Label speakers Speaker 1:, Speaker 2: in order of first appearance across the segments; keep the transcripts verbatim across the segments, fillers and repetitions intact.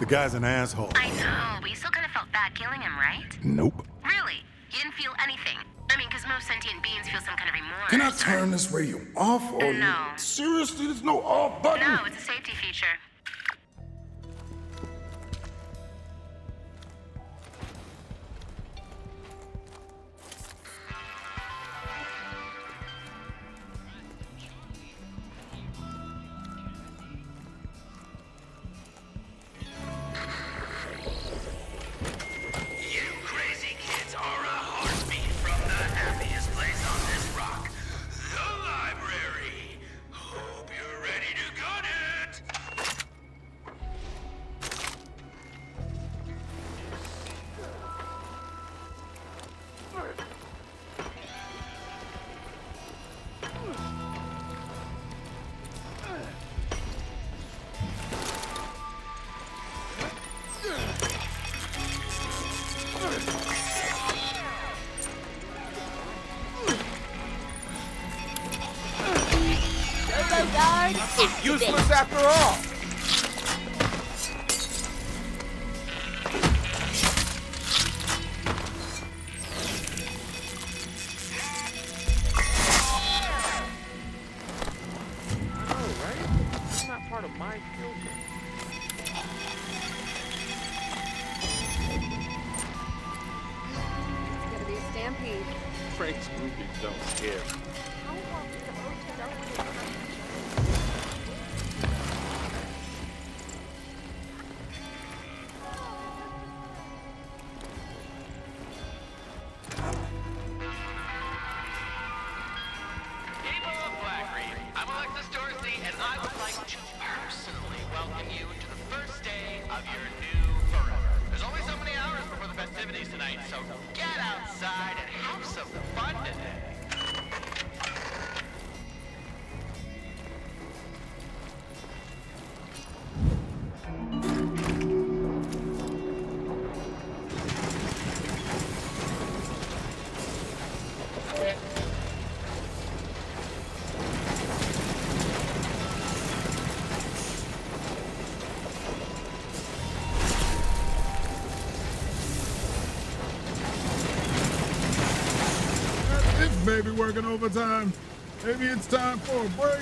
Speaker 1: The guy's an asshole.
Speaker 2: I know, but you still kind of felt bad killing him, right?
Speaker 1: Nope.
Speaker 2: Really? You didn't feel anything? I mean, because most sentient beings feel some kind of remorse.
Speaker 3: Can I turn this radio off? Or
Speaker 2: No.
Speaker 3: Seriously, there's no off button?
Speaker 2: No, it's a safety feature.
Speaker 4: Useless after all.
Speaker 5: Frank's movies don't scare.
Speaker 1: Baby working overtime. Maybe it's time for a break.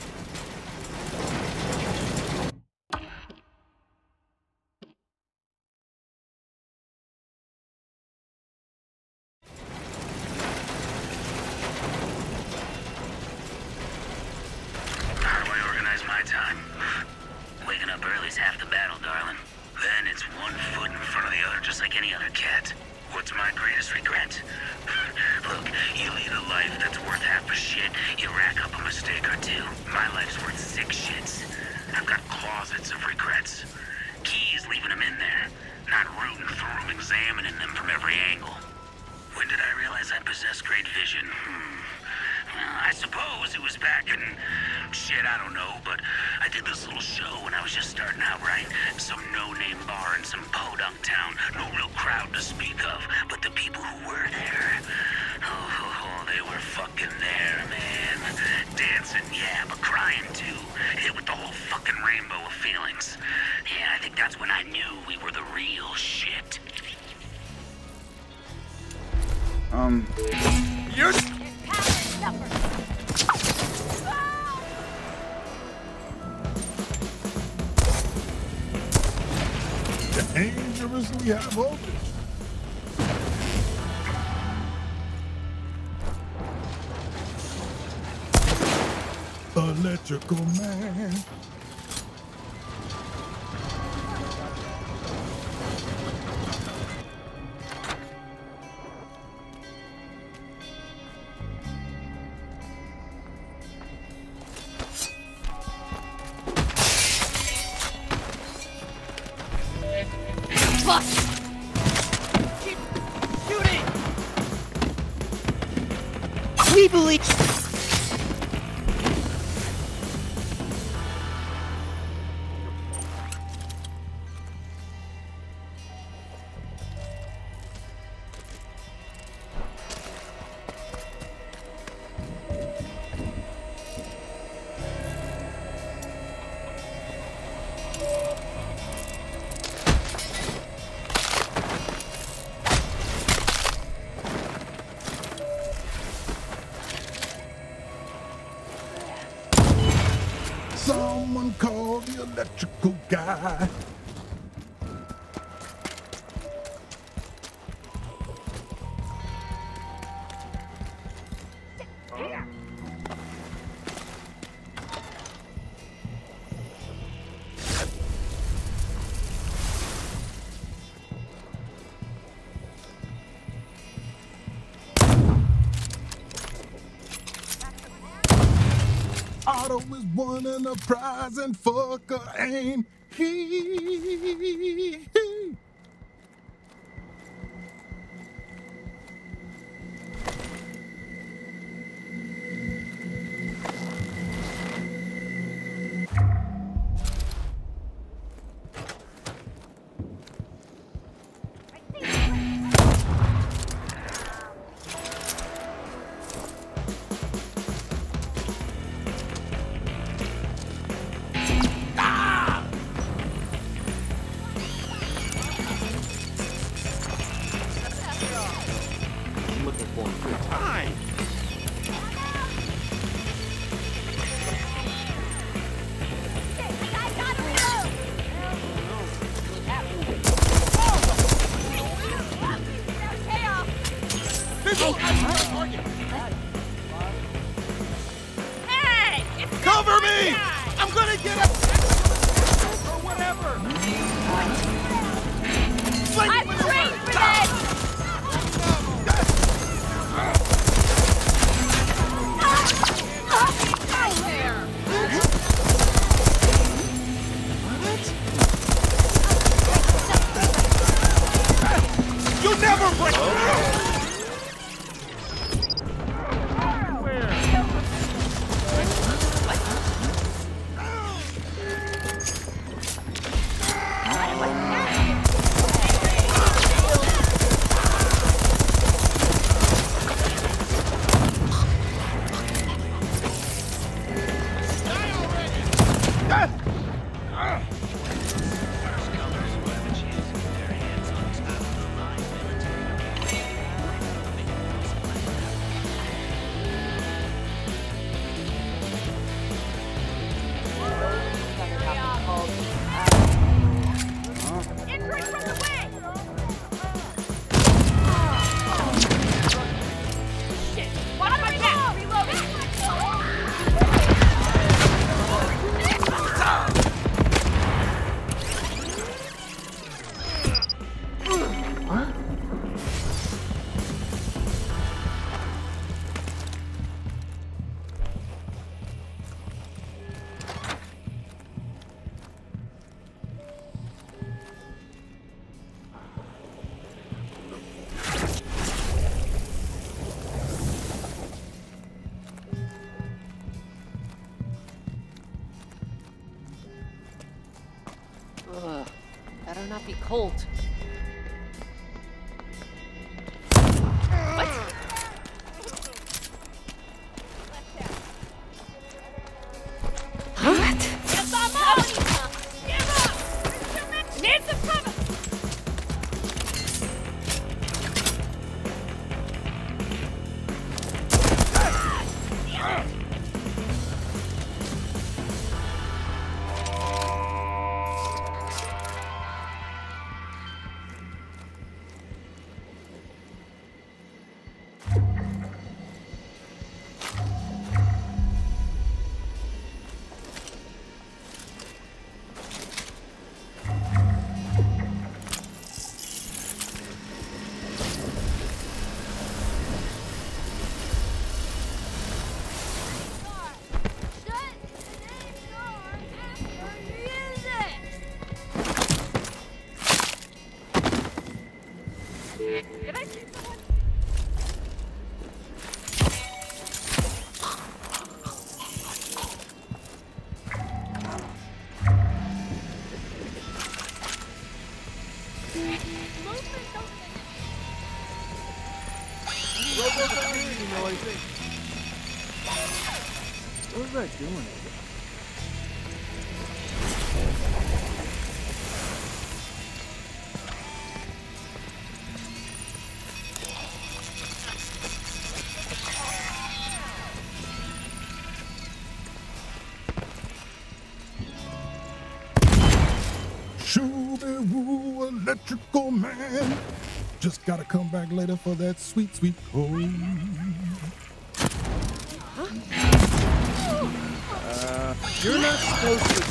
Speaker 6: How do I organize my time? Waking up early is half the battle, darling. Then it's one foot in front of the other, just like any other cat. What's my greatest regret? Look, you lead a life that's worth half a shit, you rack up a mistake or two. My life's worth six shits. I've got closets of regrets. Keys leaving them in there, not rooting through them, examining them from every angle. When did I realize I possessed great vision? Hmm. Well, I suppose it was back in... shit, I don't know, but I did this little show when I was just starting out, right? Some no-name bar in some podunk town. No real crowd to speak of, but the people who were there... Oh, they were fucking there, man. Dancing, yeah, but crying too. Hit with the whole fucking rainbow of feelings. Yeah, I think that's when I knew we were the real shit.
Speaker 3: Um...
Speaker 4: You're...
Speaker 1: Dangerously high voltage. Electrical man.
Speaker 4: Fuck! Keep shooting! We believe...
Speaker 1: someone call the electrical guy. Otto is winning a prize and fucker ain't he?
Speaker 4: Cover me! I'm gonna get a... or whatever!
Speaker 7: I'm trained for this!
Speaker 4: You never break...
Speaker 8: Ugh, better not be cold. What? What?
Speaker 7: Yes, I'm out! Give up! Need some cover!
Speaker 1: What was that doing? electrical man. Just gotta come back later for that sweet, sweet code.
Speaker 5: Uh, you're not supposed to.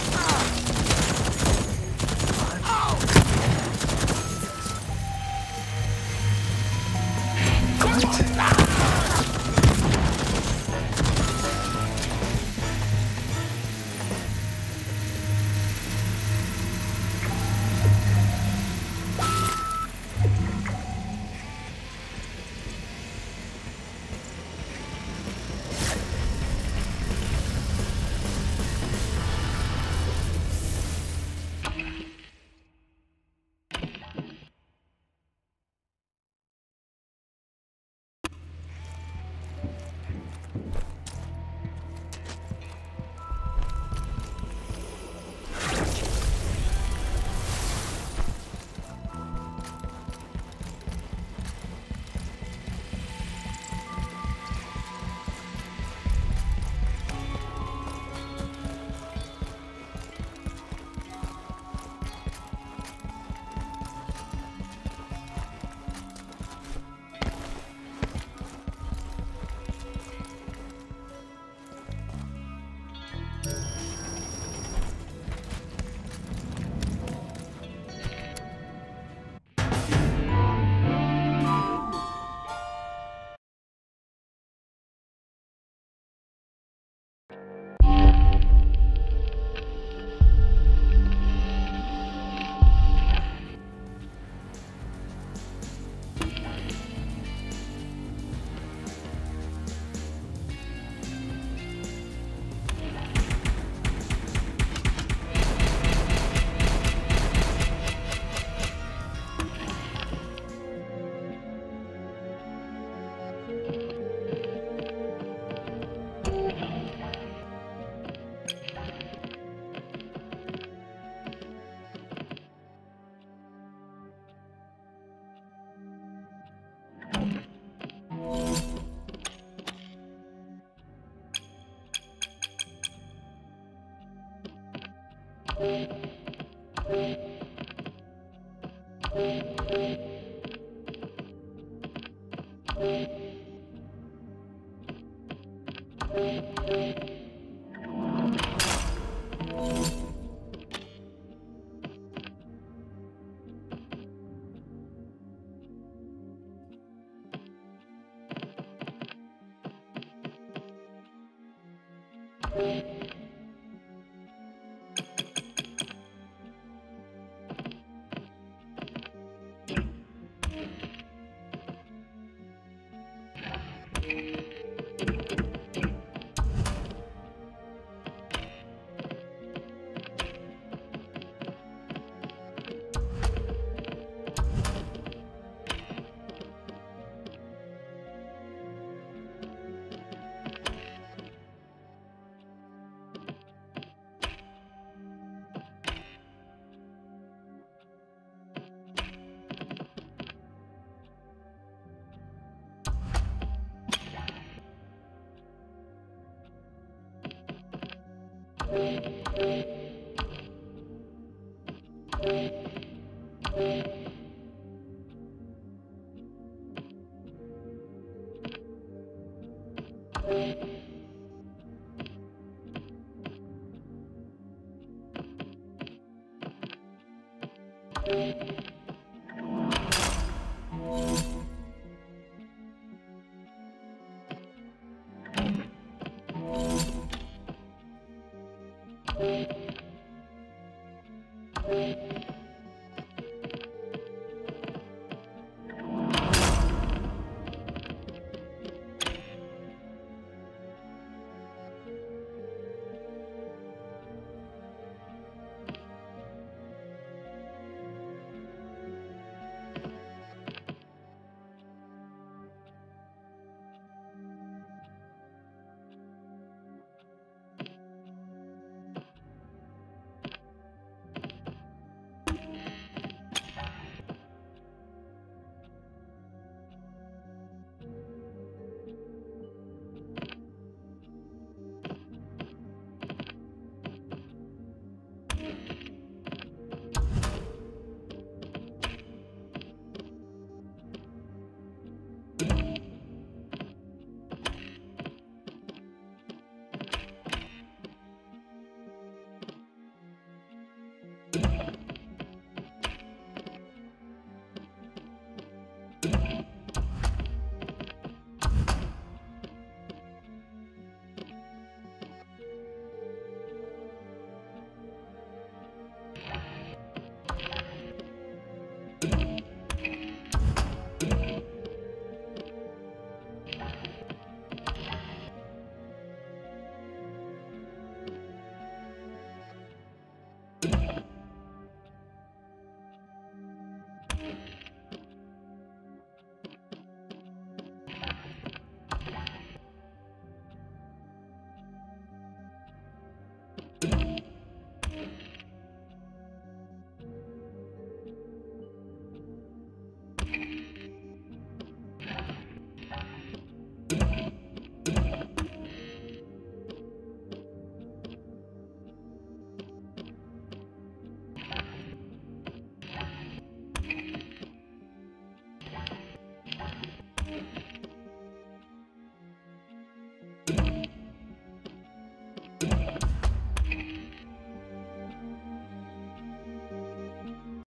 Speaker 9: Thank you.